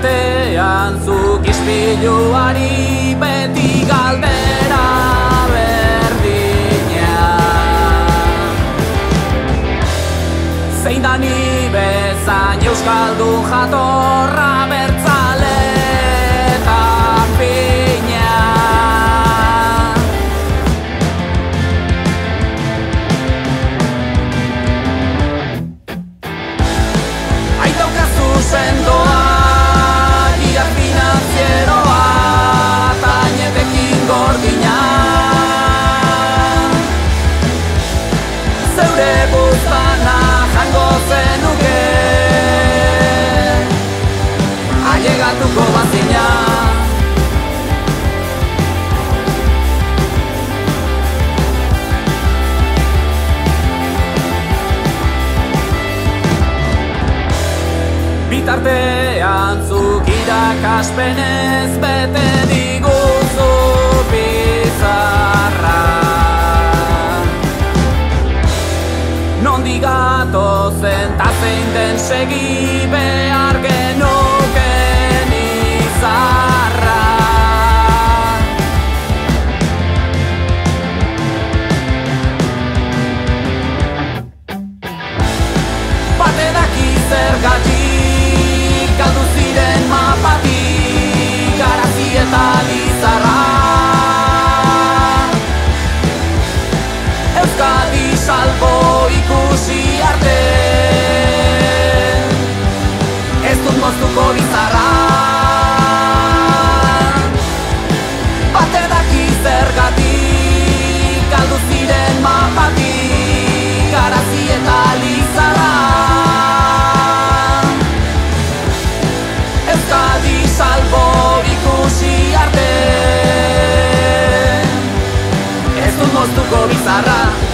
Bitartean zuk ispiluari beti galdera berdina. Zein da ni bezain euskaldun jatorra bertzale eta fina. Aitaukazu sendoa, gia finanzieroa, tainetekin gordina. Zeure buztana jango zenuke, ailegatuko bazina. Bitartean zuk irakaspenez bete diguzu bizarra. Nondik gatozen ta zein den segi behar genuken izarra. Bate daki zergatik galdu ziren mapatik garazi eta lizarra. Euskadi salbo ikusi arte ez dut moztuko bizarra. Bate daki zergatik galdu ziren mapatik garazi eta lizarra. Euskadi salbo ikusi arte ez dut moztuko bizarra.